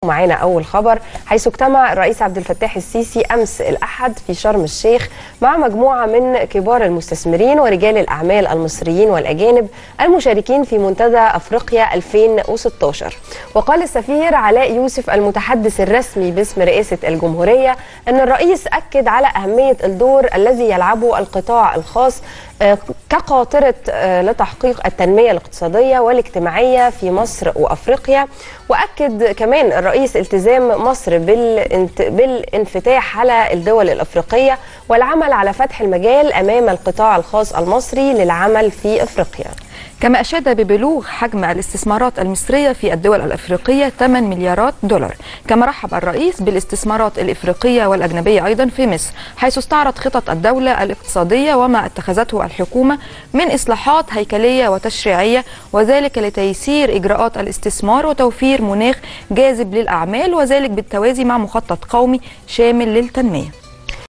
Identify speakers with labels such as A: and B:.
A: معانا أول خبر، حيث اجتمع الرئيس عبد الفتاح السيسي أمس الأحد في شرم الشيخ مع مجموعة من كبار المستثمرين ورجال الأعمال المصريين والأجانب المشاركين في منتدى أفريقيا 2016. وقال السفير علاء يوسف المتحدث الرسمي باسم رئاسة الجمهورية أن الرئيس أكد على أهمية الدور الذي يلعبه القطاع الخاص كقاطرة لتحقيق التنمية الاقتصادية والاجتماعية في مصر وأفريقيا. وأكد كمان الرئيس التزام مصر بالانفتاح على الدول الأفريقية والعمل على فتح المجال أمام القطاع الخاص المصري للعمل في أفريقيا.
B: كما أشاد ببلوغ حجم الاستثمارات المصرية في الدول الأفريقية 8 مليارات دولار. كما رحب الرئيس بالاستثمارات الإفريقية والأجنبية أيضا في مصر، حيث استعرض خطط الدولة الاقتصادية وما اتخذته الحكومة من إصلاحات هيكلية وتشريعية، وذلك لتيسير إجراءات الاستثمار وتوفير مناخ جاذب للأعمال، وذلك بالتوازي مع مخطط قومي شامل للتنمية.